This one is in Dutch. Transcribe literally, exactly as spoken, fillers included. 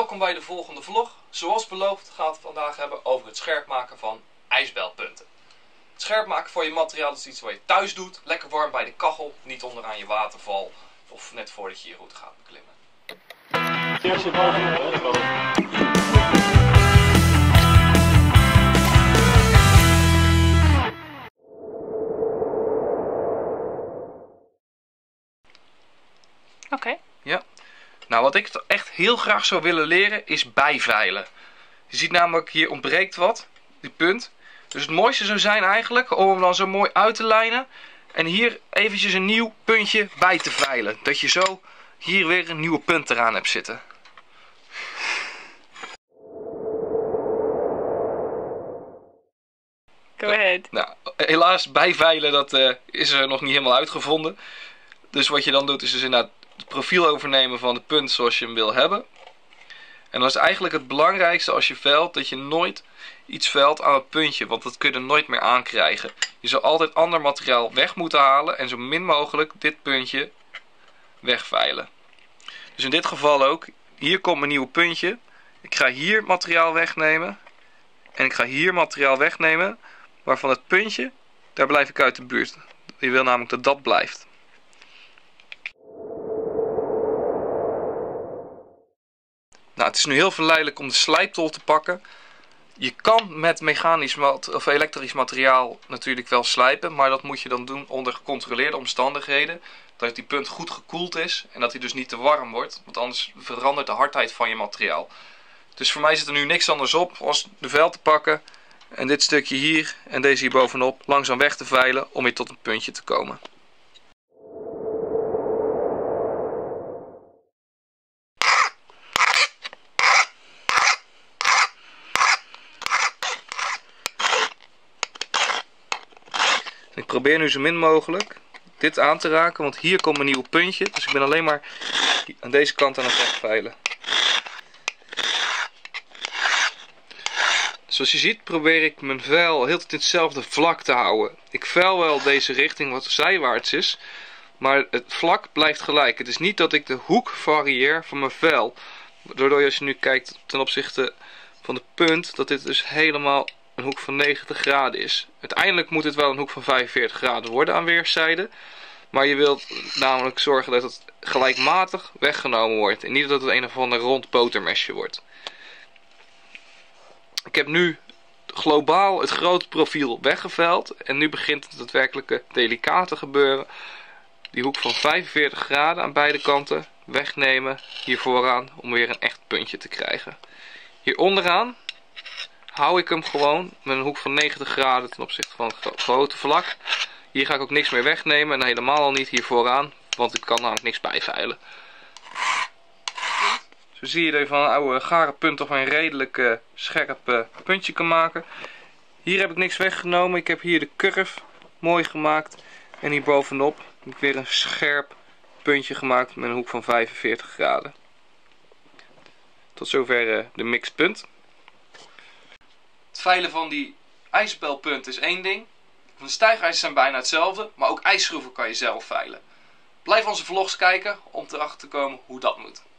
Welkom bij de volgende vlog. Zoals beloofd gaat het vandaag hebben over het scherp maken van ijsbelpunten. Het scherp maken van je materiaal is iets wat je thuis doet. Lekker warm bij de kachel, niet onderaan je waterval of net voordat je je route gaat beklimmen. Eerst je bovenop. Oké. Okay. Ja. Nou, wat ik echt heel graag zou willen leren is bijveilen. Je ziet namelijk, hier ontbreekt wat, die punt. Dus het mooiste zou zijn eigenlijk om hem dan zo mooi uit te lijnen. En hier eventjes een nieuw puntje bij te veilen. Dat je zo hier weer een nieuwe punt eraan hebt zitten. Go ahead. Nou, helaas bijveilen, dat uh, is er nog niet helemaal uitgevonden. Dus wat je dan doet is dus inderdaad het profiel overnemen van de punt zoals je hem wil hebben. En dat is eigenlijk het belangrijkste als je veilt, dat je nooit iets veilt aan het puntje, want dat kun je er nooit meer aankrijgen. Je zal altijd ander materiaal weg moeten halen en zo min mogelijk dit puntje wegveilen. Dus in dit geval ook, hier komt mijn nieuwe puntje. Ik ga hier materiaal wegnemen en ik ga hier materiaal wegnemen, maar van het puntje, daar blijf ik uit de buurt. Je wil namelijk dat dat blijft. Nou, het is nu heel verleidelijk om de slijptol te pakken. Je kan met mechanisch mat of elektrisch materiaal natuurlijk wel slijpen, maar dat moet je dan doen onder gecontroleerde omstandigheden. Dat die punt goed gekoeld is en dat hij dus niet te warm wordt, want anders verandert de hardheid van je materiaal. Dus voor mij zit er nu niks anders op als de vel te pakken en dit stukje hier en deze hier bovenop langzaam weg te veilen om weer tot een puntje te komen. Ik probeer nu zo min mogelijk dit aan te raken, want hier komt een nieuw puntje. Dus ik ben alleen maar aan deze kant aan het wegveilen. Zoals je ziet probeer ik mijn veil heel tijd in hetzelfde vlak te houden. Ik veil wel deze richting wat zijwaarts is, maar het vlak blijft gelijk. Het is niet dat ik de hoek varieer van mijn veil. Waardoor je als je nu kijkt ten opzichte van de punt, dat dit dus helemaal een hoek van negentig graden is. Uiteindelijk moet het wel een hoek van vijfenveertig graden worden aan weerszijden. Maar je wilt namelijk zorgen dat het gelijkmatig weggenomen wordt. En niet dat het een of ander rond botermesje wordt. Ik heb nu globaal het grote profiel weggeveild. En nu begint het daadwerkelijke delicate gebeuren. Die hoek van vijfenveertig graden aan beide kanten wegnemen hier vooraan om weer een echt puntje te krijgen. Hier onderaan hou ik hem gewoon met een hoek van negentig graden ten opzichte van het grote vlak. Hier ga ik ook niks meer wegnemen en helemaal al niet hier vooraan, want ik kan namelijk niks bijveilen. Zo zie je dat je van een oude garen punt toch een redelijk uh, scherp uh, puntje kan maken. Hier heb ik niks weggenomen. Ik heb hier de curve mooi gemaakt. En hier bovenop heb ik weer een scherp puntje gemaakt met een hoek van vijfenveertig graden. Tot zover uh, de mixpunt. Het veilen van die ijsbelpunten is één ding. Van de stijgijzers zijn bijna hetzelfde, maar ook ijsschroeven kan je zelf veilen. Blijf onze vlogs kijken om erachter te komen hoe dat moet.